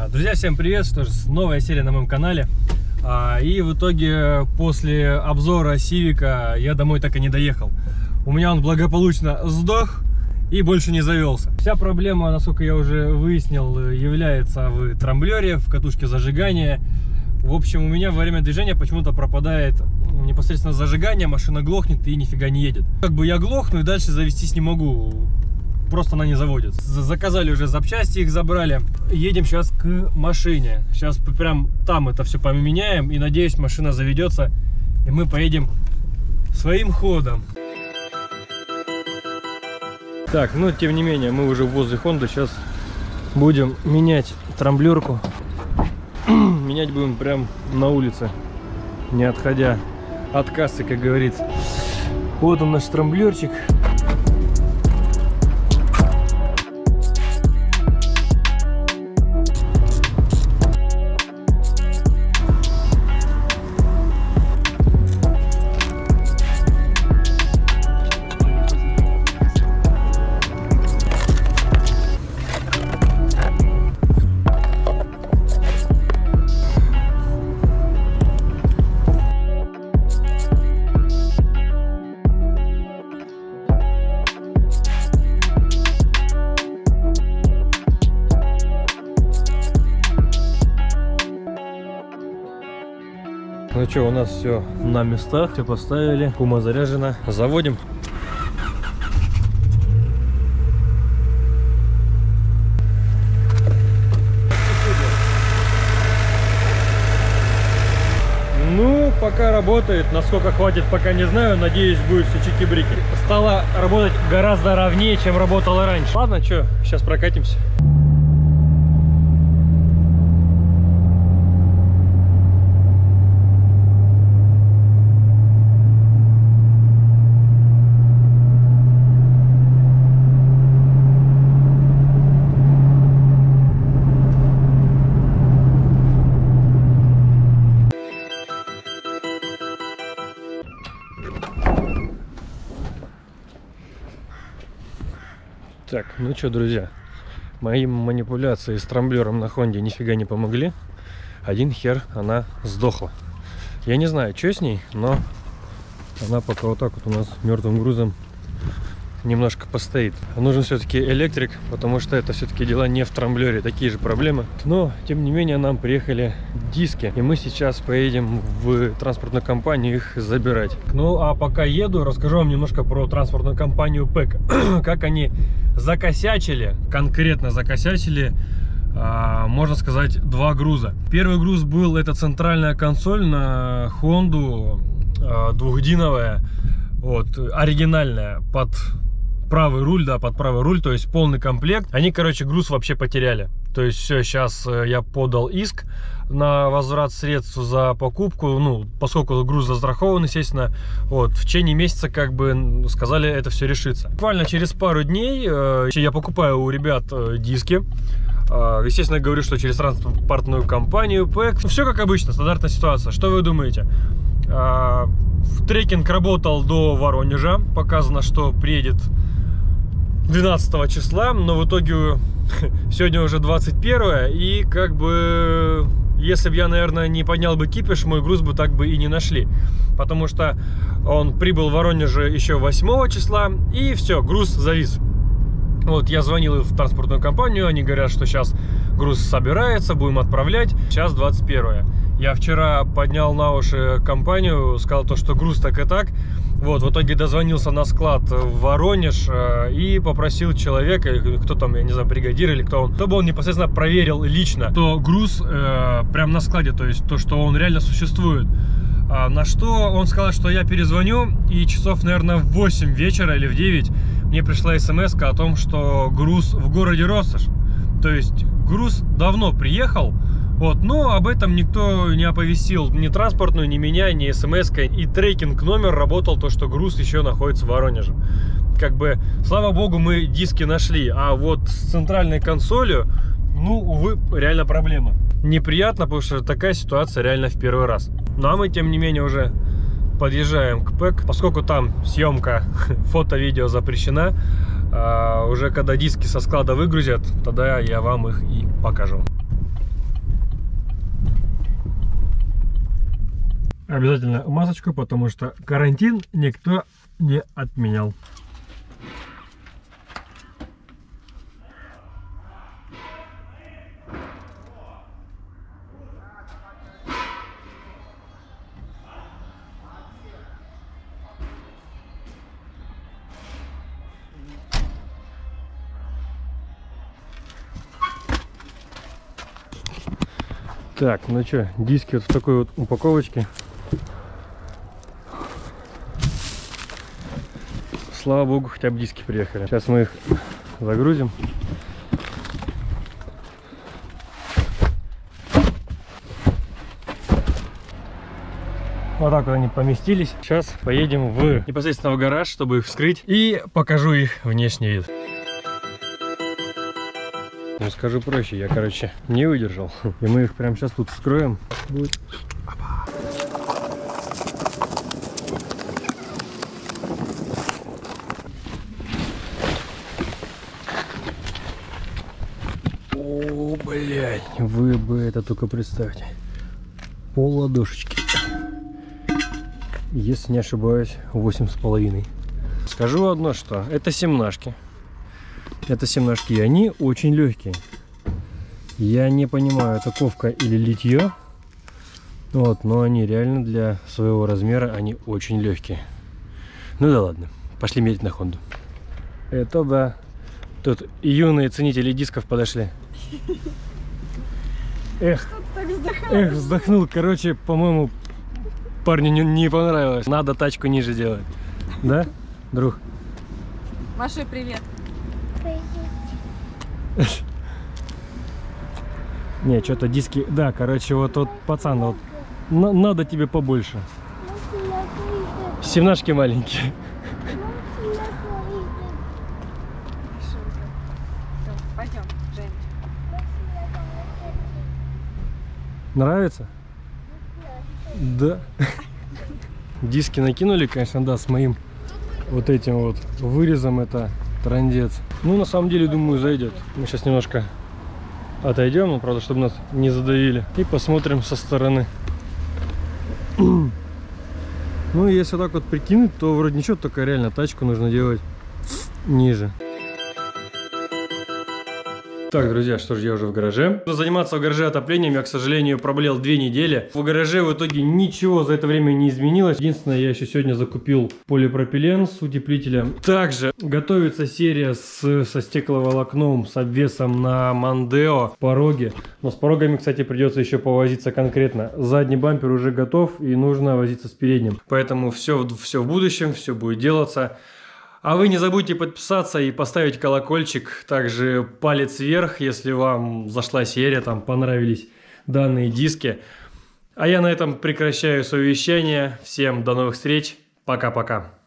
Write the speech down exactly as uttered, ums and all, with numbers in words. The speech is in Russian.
Друзья, всем привет! Что ж, новая серия на моем канале. И в итоге после обзора Сивика я домой так и не доехал. У меня он благополучно сдох и больше не завелся. Вся проблема, насколько я уже выяснил, является в трамблере, в катушке зажигания. В общем, у меня во время движения почему-то пропадает непосредственно зажигание, машина глохнет и нифига не едет. Как бы я глохну и дальше завестись не могу. Просто она не заводится. Заказали уже запчасти, их забрали. Едем сейчас к машине. Сейчас прям там это все поменяем. И надеюсь, машина заведется. И мы поедем своим ходом. Так, ну тем не менее, мы уже возле Honda. Сейчас будем менять трамблерку. Менять будем прям на улице, не отходя от кассы, как говорится. Вот он, наш трамблерчик. Ну что, у нас все на местах, все поставили, кума заряжена, заводим. Ну, пока работает, насколько хватит, пока не знаю, надеюсь, будет все чики-брики. Стало работать гораздо ровнее, чем работало раньше. Ладно, что, сейчас прокатимся. Так, ну что, друзья, мои манипуляции с трамблером на Хонде нифига не помогли. Один хер, она сдохла. Я не знаю, что с ней, но она пока вот так вот у нас мертвым грузом немножко постоит. Нужен все-таки электрик, потому что это все-таки дела не в трамблере, такие же проблемы. Но, тем не менее, нам приехали диски, и мы сейчас поедем в транспортную компанию их забирать. Ну, а пока еду, расскажу вам немножко про транспортную компанию ПЭК. Как они закосячили, конкретно закосячили, а, можно сказать, два груза. Первый груз был, это центральная консоль на Хонду, а, двухдиновая, вот, оригинальная, под правый руль, да, под правый руль, то есть полный комплект. Они, короче, груз вообще потеряли. То есть все, сейчас я подал иск на возврат средств за покупку, ну, поскольку груз застрахован, естественно, вот, в течение месяца, как бы, сказали, это все решится. Буквально через пару дней э, я покупаю у ребят э, диски. Э, естественно, говорю, что через транспортную компанию ПЭК. Все как обычно, стандартная ситуация. Что вы думаете? Э, трекинг работал до Воронежа. Показано, что приедет двенадцатого числа, но в итоге сегодня уже двадцать первое, и как бы, если бы я, наверное, не поднял бы кипиш, мой груз бы так бы и не нашли, потому что он прибыл в Воронеже еще восьмого числа, и все, груз завис. Вот, я звонил в транспортную компанию, они говорят, что сейчас груз собирается, будем отправлять. Сейчас двадцать первое. Я вчера поднял на уши компанию, сказал то, что груз так и так. Вот, в итоге дозвонился на склад в Воронеж э, и попросил человека, кто там, я не знаю, бригадир или кто он, чтобы он непосредственно проверил лично, то груз э, прям на складе, то есть то, что он реально существует. А, на что он сказал, что я перезвоню, и часов, наверное, в восемь вечера или в девять мне пришла смс о том, что груз в городе Россошь. То есть груз давно приехал, вот, но об этом никто не оповестил, ни транспортную, ни меня, ни смс-кой. И трекинг номер работал, то, что груз еще находится в Воронеже. Как бы, слава богу, мы диски нашли, а вот с центральной консолью, ну, увы, реально проблема. Неприятно, потому что такая ситуация реально в первый раз. Ну, а мы, тем не менее, уже подъезжаем к ПЭК, поскольку там съемка фото-видео запрещена. А уже когда диски со склада выгрузят, тогда я вам их и покажу. Обязательно масочку, потому что карантин никто не отменял. Так, ну что, диски вот в такой вот упаковочке. Слава богу, хотя бы диски приехали. Сейчас мы их загрузим. Вот так вот они поместились. Сейчас поедем в непосредственно в гараж, чтобы их вскрыть, и покажу их внешний вид. Ну, скажу проще, я, короче, не выдержал. И мы их прямо сейчас тут вскроем. Будет. О, блядь, вы бы это только представьте. Пол ладошечки. Если не ошибаюсь, восемь с половиной. Скажу одно, что это семнашки. Это семнашки, и они очень легкие. Я не понимаю, это ковка или литье. Вот, но они реально для своего размера, они очень легкие. Ну да ладно, пошли мерить на Хонду. Это да. Тут юные ценители дисков подошли. Эх, эх, вздохнул. Короче, по-моему, парню не, не понравилось. Надо тачку ниже делать. Да, друг? Маши, привет. Не, что-то диски... Да, короче, вот тот пацан, вот на, надо тебе побольше. Семнашки маленькие. Пойдем, Жень. Нравится? Да. Диски накинули, конечно, да, с моим вот этим вот вырезом. Это трындец. Ну, на самом деле, думаю, зайдет. Мы сейчас немножко отойдем, ну, правда, чтобы нас не задавили. И посмотрим со стороны. Ну, если так вот прикинуть, то вроде ничего, только реально тачку нужно делать ниже. Так, друзья, что ж, я уже в гараже. Заниматься в гараже отоплением я, к сожалению, проблел две недели. В гараже в итоге ничего за это время не изменилось. Единственное, я еще сегодня закупил полипропилен с утеплителем. Также готовится серия с, со стекловолокном, с обвесом на Мандео пороги. Но с порогами, кстати, придется еще повозиться конкретно. Задний бампер уже готов, и нужно возиться с передним. Поэтому все, все в будущем, все будет делаться. А вы не забудьте подписаться и поставить колокольчик, также палец вверх, если вам зашла серия, там понравились данные диски. А я на этом прекращаю свое вещание. Всем до новых встреч, пока-пока.